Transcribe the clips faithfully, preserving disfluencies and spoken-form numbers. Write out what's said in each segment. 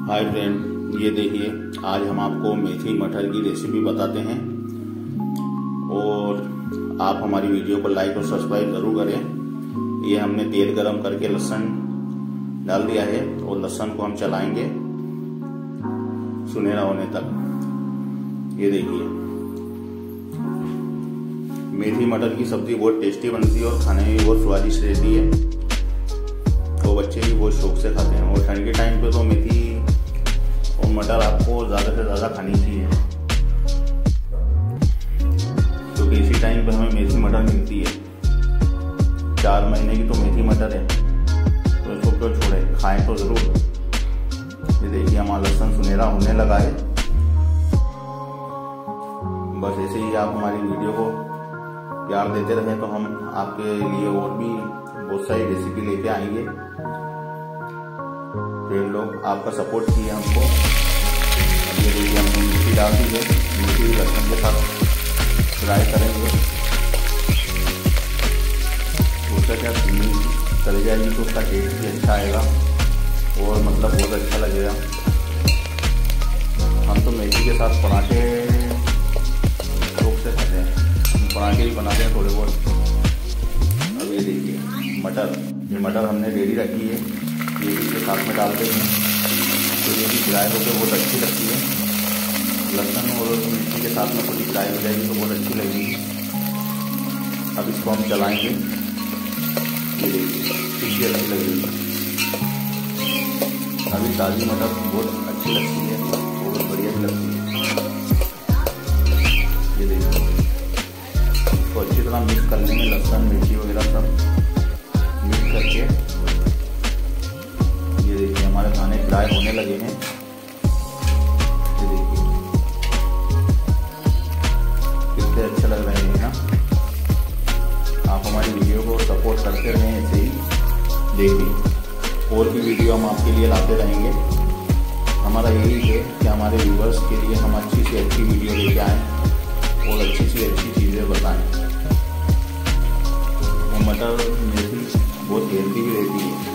Hi friend, ये देखिए आज हम आपको मेथी मटर की रेसिपी बताते हैं और आप हमारी वीडियो को लाइक और सब्सक्राइब जरूर करें। ये हमने तेल गरम करके लहसुन डाल दिया है और लहसुन को हम चलाएंगे सुनहरा होने तक। ये देखिए मेथी मटर की सब्जी बहुत टेस्टी बनती है और खाने में बहुत स्वादिष्ट रहती है, तो बच्चे भी बहुत शौक से खाते हैं। और ठंड के टाइम पे तो मेथी और मटर आपको ज़्यादा से ज़्यादा खानी चाहिए, क्योंकि तो इसी टाइम पे हमें मेथी मटर मिलती है। चार महीने की तो मेथी मटर है, तो इसको क्यों छोड़े, खाएं तो ज़रूर। ये देखिए हमारा लहसुन सुनहरा होने लगा है। बस ऐसे ही आप हमारी वीडियो को प्यार देते रहे तो हम आपके लिए और भी बहुत सारी रेसिपी लेके आएंगे। फिर लोग आपका सपोर्ट किए हमको। ये देखिए हमने मिर्ची डाल दी है, मिर्ची लहसुन के साथ फ्राई करेंगे। उसका क्या चल जाएगी तो उसका टेस्ट भी अच्छा आएगा और मतलब बहुत अच्छा लगेगा। हम तो मेथी के साथ पराठे शौक से खाते हैं, पराठे भी बनाते हैं थोड़े बहुत। अब ये देखिए मटर, ये मटर हमने रेडी रखी है, ये भी इसके साथ में डालते हैं तो ये भी फ्राई होकर बहुत अच्छी लगती है। लहसुन और मिर्ची के साथ में थोड़ी फ्राई हो जाएगी तो बहुत अच्छी लगेगी। अब इसको हम चलाएंगे। ये देखिए कितनी अच्छी लगेगी। अभी ताज़ी मटर बहुत अच्छी लगती है, बहुत बढ़िया भी लगती है। ये देखिए इसको अच्छी तरह मिक्स कर लेंगे, लहसुन मिर्ची वगैरह सब मिक्स करके। ये देखिए हमारे खाने फ्राई होने लगे हैं। ये देखिए कितने अच्छे लग रहे हैं ना। आप हमारी वीडियो को सपोर्ट करते रहें ऐसे ही। देखिए और भी वीडियो हम आपके लिए लाते रहेंगे। हमारा यही है कि हमारे व्यूवर्स के लिए हम अच्छी से अच्छी वीडियो लेके आएँ और अच्छी से अच्छी चीज़ें बताएं। और मटर मेथी बहुत हेल्दी भी रहती है।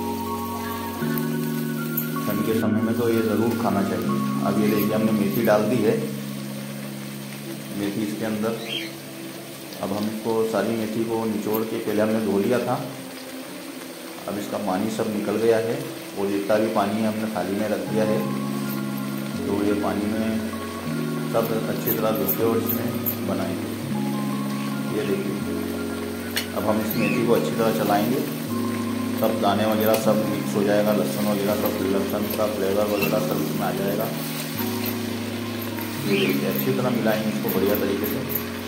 ठंड के समय में तो ये ज़रूर खाना चाहिए। अब ये देखिए हमने मेथी डाल दी है, मेथी इसके अंदर। अब हम इसको सारी मेथी को निचोड़ के पहले हमने धो लिया था, अब इसका पानी सब निकल गया है और जितना भी पानी हमने थाली में रख दिया है तो ये पानी में सब अच्छी तरह धो के और इसमें बनाएंगे। ये देखिए अब हम इस मेथी को अच्छी तरह चलाएंगे, सब दाने वगैरह सब मिक्स हो जाएगा, लहसुन वगैरह सब, लहसुन का फ्लेवर वगैरह सब इसमें आ जाएगा। ये देखिए अच्छी तरह मिलाएंगे इसको बढ़िया तरीके से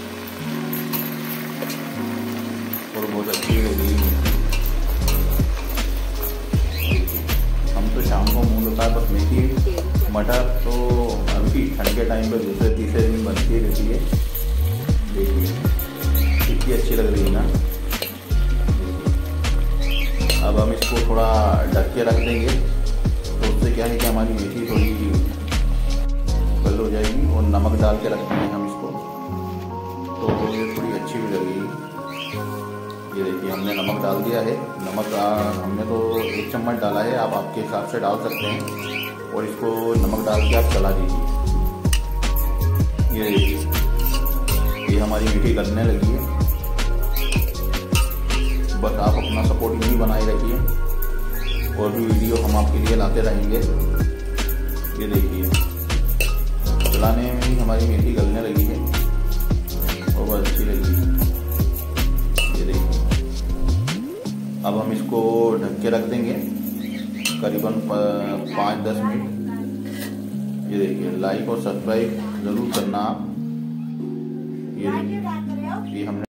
और बहुत अच्छी लगेगी। हम तो शाम को मुँह होता है, बस मेथी मटर तो अभी ठंड के टाइम पे दूसरे तीसरे दिन बनती रहती है। देखिए कितनी अच्छी लग रही है ना। अब हम इसको थोड़ा ढक के रख देंगे, तो उससे क्या है कि हमारी मेथी थोड़ी गल हो जाएगी। और नमक डाल के रखेंगे हम इसको तो ये थोड़ी अच्छी भी लगेगी। ये देखिए हमने नमक डाल दिया है। नमक आ, हमने तो एक चम्मच डाला है, आप आपके हिसाब से डाल सकते हैं। और इसको नमक डाल के आप चला दीजिए। ये देखिए ये हमारी मीठी गलने लगी है। बस आप अपना सपोर्ट यही बनाए रखिए और भी वीडियो हम आपके लिए लाते रहेंगे। ये देखिए चलाने में ही हमारी मेथी गलने लगी है और बहुत अच्छी लगी है। ये देखिए अब हम इसको ढक के रख देंगे करीबन पाँच दस मिनट। ये देखिए लाइक और सब्सक्राइब ज़रूर करना आप। ये ये हमने